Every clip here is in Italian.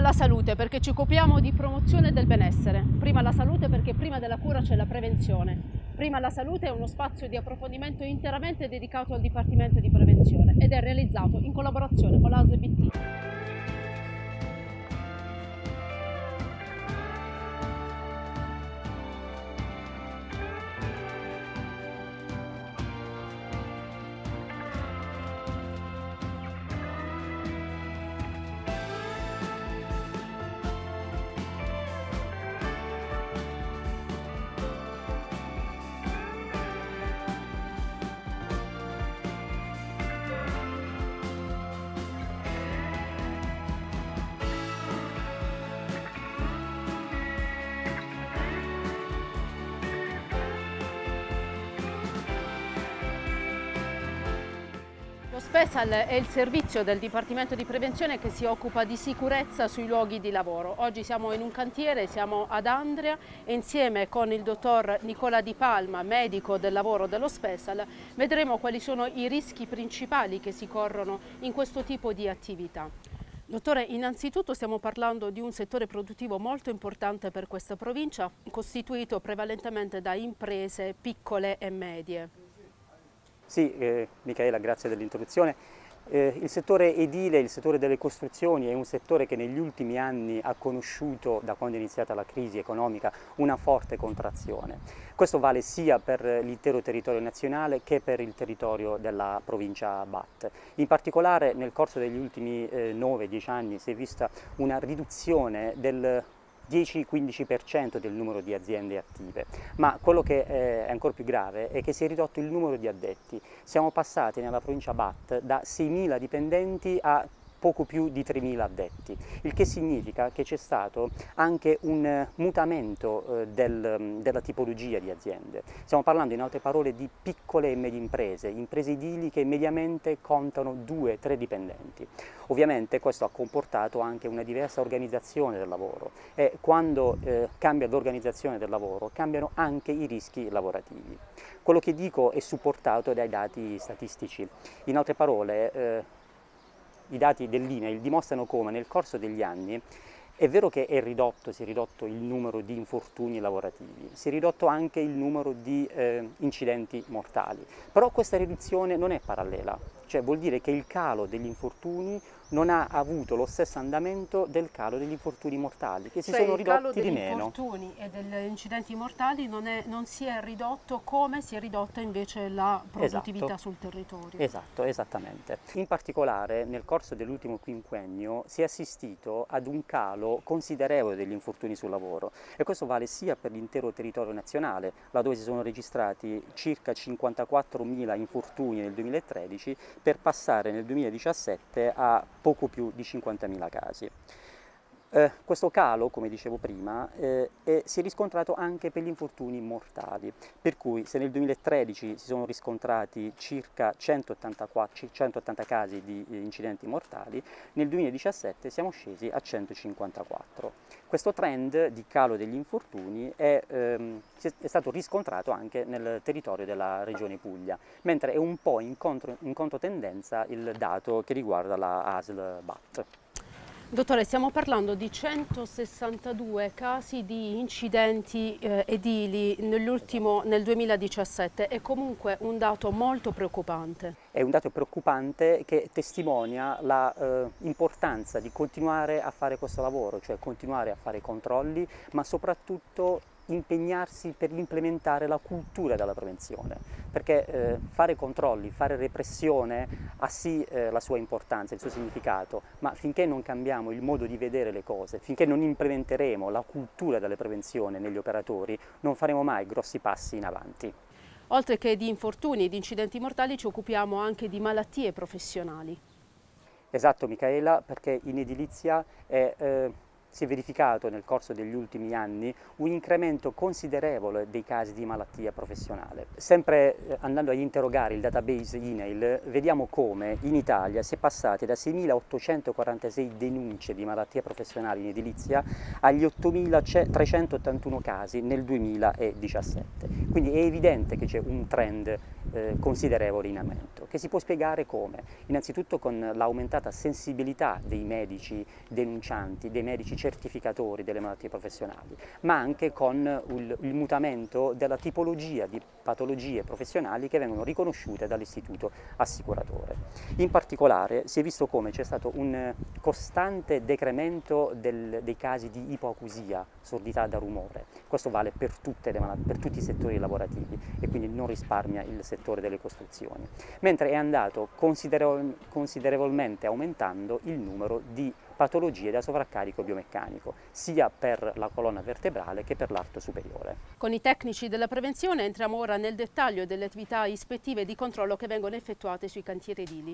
la salute, perché ci occupiamo di promozione del benessere. Prima la salute, perché prima della cura c'è la prevenzione. Prima la salute è uno spazio di approfondimento interamente dedicato al Dipartimento di Prevenzione ed è realizzato in collaborazione con l'ASBT. Lo Special è il servizio del Dipartimento di Prevenzione che si occupa di sicurezza sui luoghi di lavoro. Oggi siamo in un cantiere, siamo ad Andria e insieme con il dottor Nicola Di Palma, medico del lavoro dello Special, vedremo quali sono i rischi principali che si corrono in questo tipo di attività. Dottore, innanzitutto stiamo parlando di un settore produttivo molto importante per questa provincia, costituito prevalentemente da imprese piccole e medie. Sì, Michaela, grazie dell'introduzione. Il settore edile, il settore delle costruzioni è un settore che negli ultimi anni ha conosciuto, da quando è iniziata la crisi economica, una forte contrazione. Questo vale sia per l'intero territorio nazionale che per il territorio della provincia BAT. In particolare nel corso degli ultimi 9-10 anni si è vista una riduzione del 10-15% del numero di aziende attive, ma quello che è ancora più grave è che si è ridotto il numero di addetti. Siamo passati nella provincia BAT da 6.000 dipendenti a poco più di 3.000 addetti, il che significa che c'è stato anche un mutamento della tipologia di aziende. Stiamo parlando in altre parole di piccole e medie imprese edili che mediamente contano 2-3 dipendenti. Ovviamente questo ha comportato anche una diversa organizzazione del lavoro e quando cambia l'organizzazione del lavoro cambiano anche i rischi lavorativi. Quello che dico è supportato dai dati statistici. In altre parole, i dati dell'INAIL dimostrano come nel corso degli anni è vero che si è ridotto il numero di infortuni lavorativi, si è ridotto anche il numero di incidenti mortali, però questa riduzione non è parallela, cioè vuol dire che il calo degli infortuni non ha avuto lo stesso andamento del calo degli infortuni mortali, che si sono ridotti di meno. Il calo degli infortuni e degli incidenti mortali non si è ridotto come si è ridotta invece la produttività sul territorio. Esatto, esattamente. In particolare nel corso dell'ultimo quinquennio si è assistito ad un calo considerevole degli infortuni sul lavoro e questo vale sia per l'intero territorio nazionale, laddove si sono registrati circa 54.000 infortuni nel 2013, per passare nel 2017 a poco più di 50.000 casi. Questo calo, come dicevo prima, si è riscontrato anche per gli infortuni mortali, per cui se nel 2013 si sono riscontrati circa 180 casi di incidenti mortali, nel 2017 siamo scesi a 154. Questo trend di calo degli infortuni è stato riscontrato anche nel territorio della Regione Puglia, mentre è un po' in controtendenza il dato che riguarda la ASL BAT. Dottore, stiamo parlando di 162 casi di incidenti edili nel 2017, è comunque un dato molto preoccupante. È un dato preoccupante che testimonia l'importanza di continuare a fare questo lavoro, cioè continuare a fare controlli, ma soprattutto impegnarsi per implementare la cultura della prevenzione, perché fare controlli, fare repressione ha sì la sua importanza, il suo significato, ma finché non cambiamo il modo di vedere le cose, finché non implementeremo la cultura della prevenzione negli operatori, non faremo mai grossi passi in avanti. Oltre che di infortuni e di incidenti mortali ci occupiamo anche di malattie professionali. Esatto Michaela, perché in edilizia è si è verificato nel corso degli ultimi anni un incremento considerevole dei casi di malattia professionale. Sempre andando a interrogare il database INAIL, vediamo come in Italia si è passati da 6.846 denunce di malattie professionali in edilizia agli 8.381 casi nel 2017. Quindi è evidente che c'è un trend considerevole in aumento, che si può spiegare come? Innanzitutto con l'aumentata sensibilità dei medici denuncianti, dei medici certificatori delle malattie professionali, ma anche con il mutamento della tipologia di patologie professionali che vengono riconosciute dall'istituto assicuratore. In particolare si è visto come c'è stato un costante decremento dei casi di ipoacusia, sordità da rumore. Questo vale per tutti i settori lavorativi e quindi non risparmia il settore delle costruzioni, mentre è andato considerevolmente aumentando il numero di patologie da sovraccarico biomeccanico, sia per la colonna vertebrale che per l'arto superiore. Con i tecnici della prevenzione entriamo ora nel dettaglio delle attività ispettive e di controllo che vengono effettuate sui cantieri edili.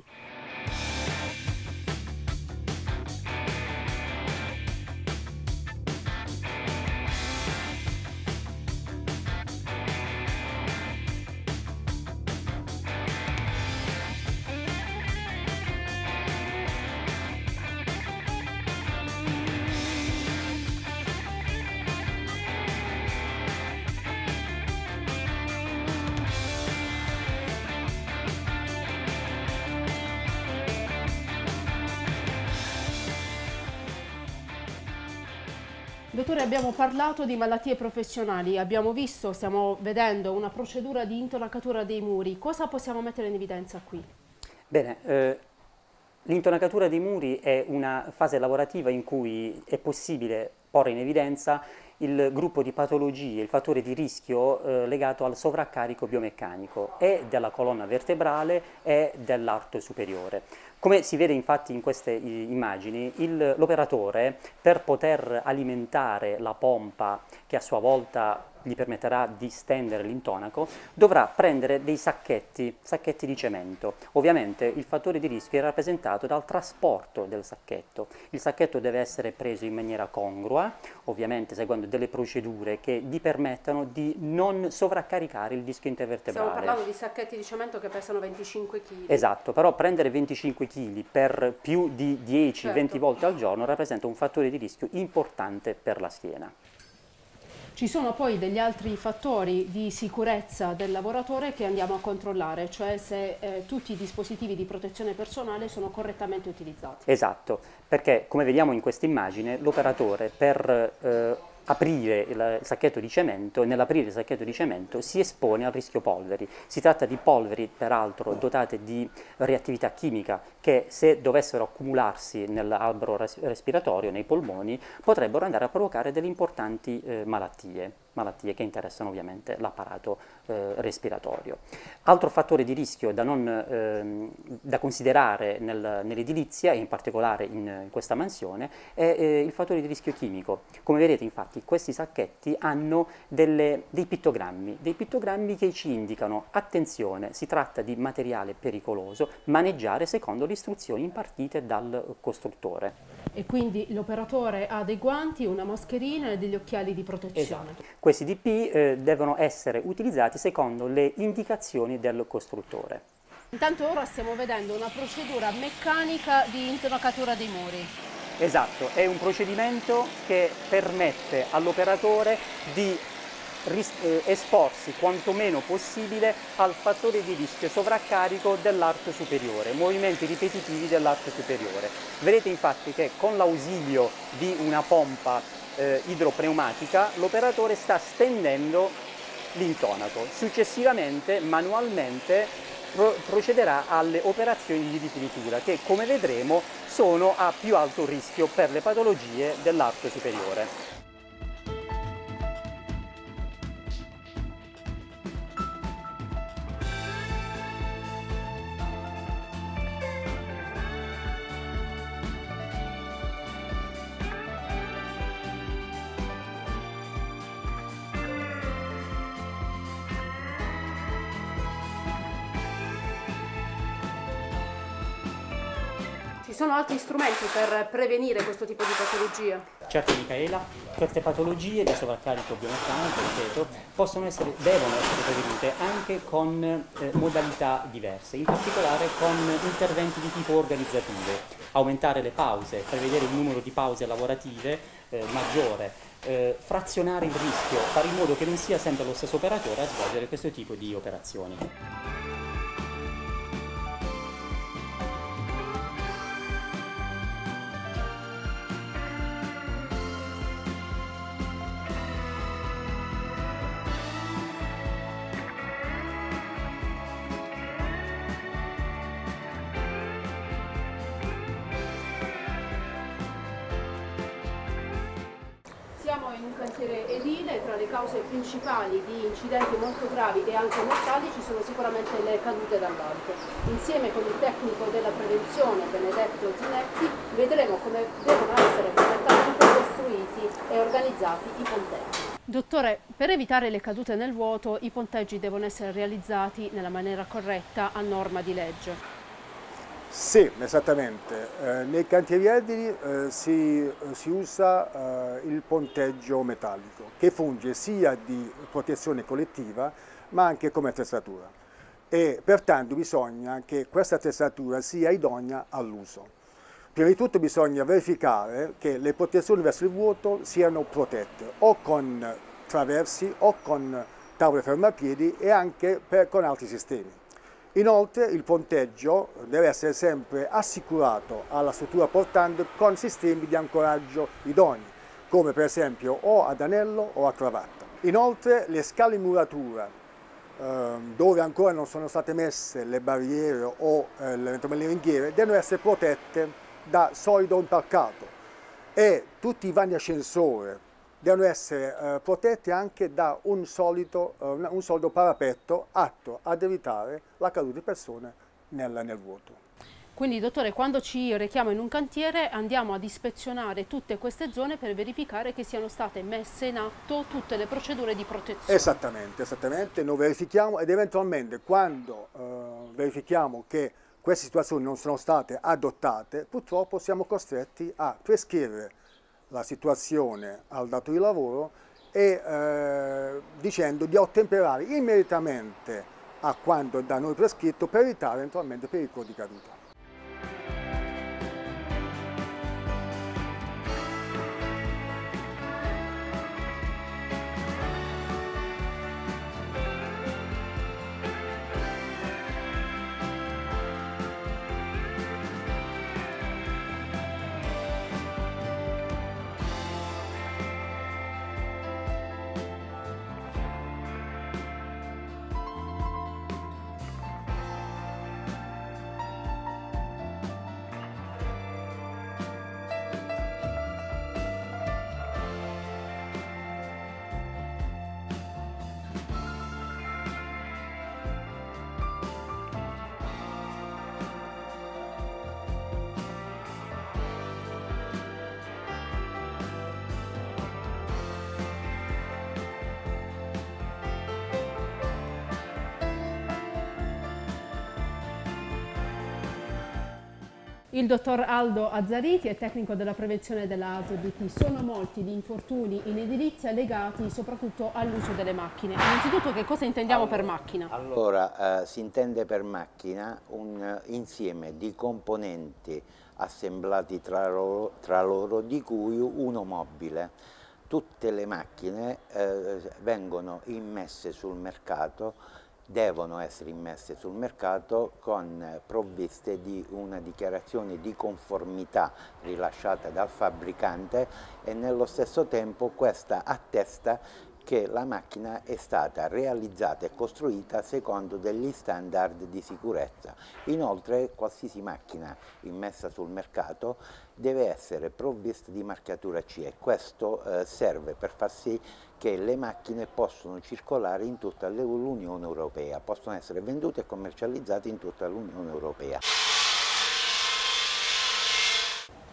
Dottore, abbiamo parlato di malattie professionali, abbiamo visto, stiamo vedendo una procedura di intonacatura dei muri. Cosa possiamo mettere in evidenza qui? Bene, l'intonacatura dei muri è una fase lavorativa in cui è possibile porre in evidenza il gruppo di patologie, il fattore di rischio legato al sovraccarico biomeccanico e della colonna vertebrale e dell'arto superiore. Come si vede infatti in queste immagini, l'operatore per poter alimentare la pompa che a sua volta gli permetterà di stendere l'intonaco, dovrà prendere dei sacchetti di cemento. Ovviamente il fattore di rischio è rappresentato dal trasporto del sacchetto. Il sacchetto deve essere preso in maniera congrua, ovviamente seguendo delle procedure che gli permettano di non sovraccaricare il disco intervertebrale. Stiamo parlando di sacchetti di cemento che pesano 25 kg. Esatto, però prendere 25 kg per più di 10-20 volte al giorno rappresenta un fattore di rischio importante per la schiena. Ci sono poi degli altri fattori di sicurezza del lavoratore che andiamo a controllare, cioè se tutti i dispositivi di protezione personale sono correttamente utilizzati. Esatto, perché come vediamo in questa immagine l'operatore per aprire il sacchetto di cemento, nell'aprire il sacchetto di cemento si espone al rischio polveri. Si tratta di polveri peraltro dotate di reattività chimica che se dovessero accumularsi nell'albero respiratorio, nei polmoni, potrebbero andare a provocare delle importanti malattie che interessano ovviamente l'apparato respiratorio. Altro fattore di rischio da considerare nell'edilizia e in particolare in questa mansione è il fattore di rischio chimico. Come vedete infatti questi sacchetti hanno dei pittogrammi che ci indicano attenzione, si tratta di materiale pericoloso, maneggiare secondo le istruzioni impartite dal costruttore. E quindi l'operatore ha dei guanti, una mascherina e degli occhiali di protezione. Esatto. Questi DP devono essere utilizzati secondo le indicazioni del costruttore. Intanto ora stiamo vedendo una procedura meccanica di intonacatura dei muri. Esatto, è un procedimento che permette all'operatore di esporsi quanto meno possibile al fattore di rischio sovraccarico dell'arto superiore, movimenti ripetitivi dell'arto superiore. Vedete infatti che con l'ausilio di una pompa idropneumatica l'operatore sta stendendo l'intonaco. Successivamente, manualmente, procederà alle operazioni di rifinitura che, come vedremo, sono a più alto rischio per le patologie dell'arto superiore. Ci sono altri strumenti per prevenire questo tipo di patologie? Certo Michaela, queste patologie da sovraccarico biomeccanico, ripeto, devono essere prevenute anche con modalità diverse, in particolare con interventi di tipo organizzativo, aumentare le pause, prevedere un numero di pause lavorative maggiore, frazionare il rischio, fare in modo che non sia sempre lo stesso operatore a svolgere questo tipo di operazioni. Siamo in un cantiere edile, tra le cause principali di incidenti molto gravi e anche mortali ci sono sicuramente le cadute dall'alto. Insieme con il tecnico della prevenzione Benedetto Zinetti vedremo come devono essere correttamente costruiti e organizzati i ponteggi. Dottore, per evitare le cadute nel vuoto i ponteggi devono essere realizzati nella maniera corretta a norma di legge. Sì, esattamente. Nei cantieri edili si usa il ponteggio metallico che funge sia di protezione collettiva ma anche come attrezzatura e pertanto bisogna che questa attrezzatura sia idonea all'uso. Prima di tutto bisogna verificare che le protezioni verso il vuoto siano protette o con traversi o con tavole fermapiedi e anche con altri sistemi. Inoltre il ponteggio deve essere sempre assicurato alla struttura portante con sistemi di ancoraggio idonei, come per esempio o ad anello o a cravatta. Inoltre le scale in muratura, dove ancora non sono state messe le barriere o eventualmente le ringhiere, devono essere protette da solido impalcato e tutti i vani ascensore devono essere protetti anche da un solido parapetto atto ad evitare la caduta di persone nel vuoto. Quindi dottore, quando ci rechiamo in un cantiere andiamo ad ispezionare tutte queste zone per verificare che siano state messe in atto tutte le procedure di protezione. Esattamente, noi verifichiamo ed eventualmente quando verifichiamo che queste situazioni non sono state adottate, purtroppo siamo costretti a prescrivere la situazione al datore di lavoro e dicendo di ottemperare immediatamente a quanto da noi prescritto per evitare eventualmente pericoli di caduta. Il dottor Aldo Azzariti è tecnico della prevenzione della ASODT. Sono molti gli infortuni in edilizia legati soprattutto all'uso delle macchine. Innanzitutto che cosa intendiamo per macchina? Allora, si intende per macchina un insieme di componenti assemblati tra loro di cui uno mobile. Tutte le macchine vengono immesse sul mercato, devono essere immesse sul mercato con provviste di una dichiarazione di conformità rilasciata dal fabbricante e nello stesso tempo questa attesta che la macchina è stata realizzata e costruita secondo degli standard di sicurezza. Inoltre qualsiasi macchina immessa sul mercato deve essere provvista di marchiatura CE. Questo serve per far sì che le macchine possono circolare in tutta l'Unione Europea, possono essere vendute e commercializzate in tutta l'Unione Europea.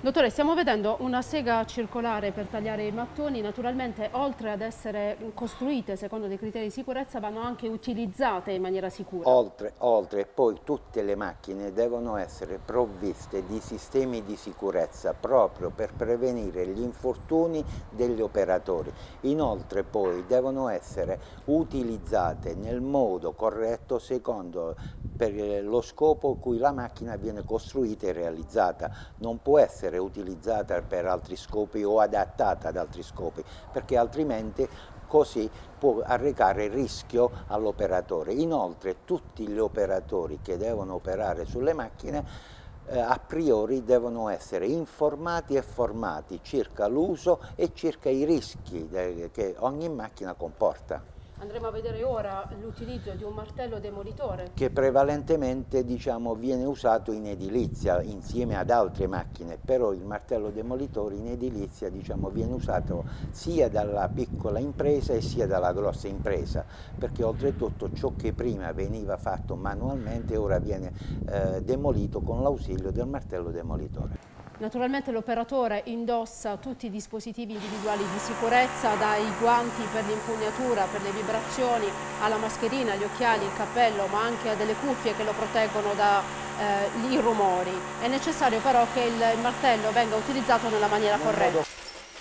Dottore, stiamo vedendo una sega circolare per tagliare i mattoni. Naturalmente, oltre ad essere costruite secondo dei criteri di sicurezza, vanno anche utilizzate in maniera sicura. Oltre, poi tutte le macchine devono essere provviste di sistemi di sicurezza proprio per prevenire gli infortuni degli operatori. Inoltre poi devono essere utilizzate nel modo corretto secondo per lo scopo cui la macchina viene costruita e realizzata. Non può essere utilizzata per altri scopi o adattata ad altri scopi, perché altrimenti così può arrecare rischio all'operatore. Inoltre tutti gli operatori che devono operare sulle macchine a priori devono essere informati e formati circa l'uso e circa i rischi che ogni macchina comporta. Andremo a vedere ora l'utilizzo di un martello demolitore. Che prevalentemente viene usato in edilizia insieme ad altre macchine, però il martello demolitore in edilizia viene usato sia dalla piccola impresa e sia dalla grossa impresa, perché oltretutto ciò che prima veniva fatto manualmente ora viene demolito con l'ausilio del martello demolitore. Naturalmente l'operatore indossa tutti i dispositivi individuali di sicurezza, dai guanti per l'impugnatura, per le vibrazioni, alla mascherina, agli occhiali, il cappello, ma anche a delle cuffie che lo proteggono dai rumori. È necessario però che il martello venga utilizzato nella maniera corretta.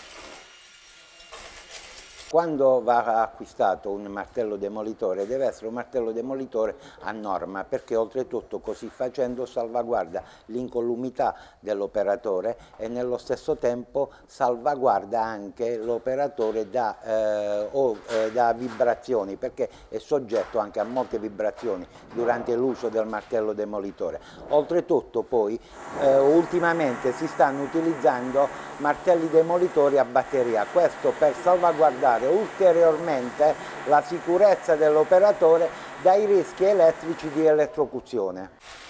Quando va acquistato un martello demolitore deve essere un martello demolitore a norma, perché oltretutto così facendo salvaguarda l'incolumità dell'operatore e nello stesso tempo salvaguarda anche l'operatore da vibrazioni, perché è soggetto anche a molte vibrazioni durante l'uso del martello demolitore. Oltretutto poi ultimamente si stanno utilizzando martelli demolitori a batteria, questo per salvaguardare ulteriormente la sicurezza dell'operatore dai rischi elettrici di elettrocuzione.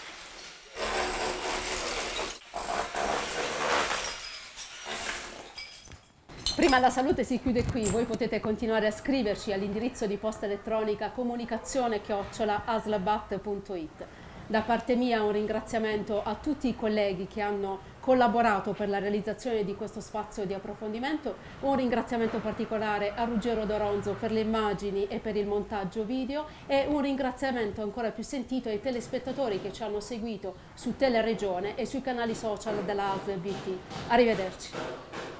Prima la salute si chiude qui, voi potete continuare a scriverci all'indirizzo di posta elettronica comunicazione@aslabat.it. Da parte mia un ringraziamento a tutti i colleghi che hanno collaborato per la realizzazione di questo spazio di approfondimento, un ringraziamento particolare a Ruggero Doronzo per le immagini e per il montaggio video e un ringraziamento ancora più sentito ai telespettatori che ci hanno seguito su Teleregione e sui canali social della ASL BT. Arrivederci.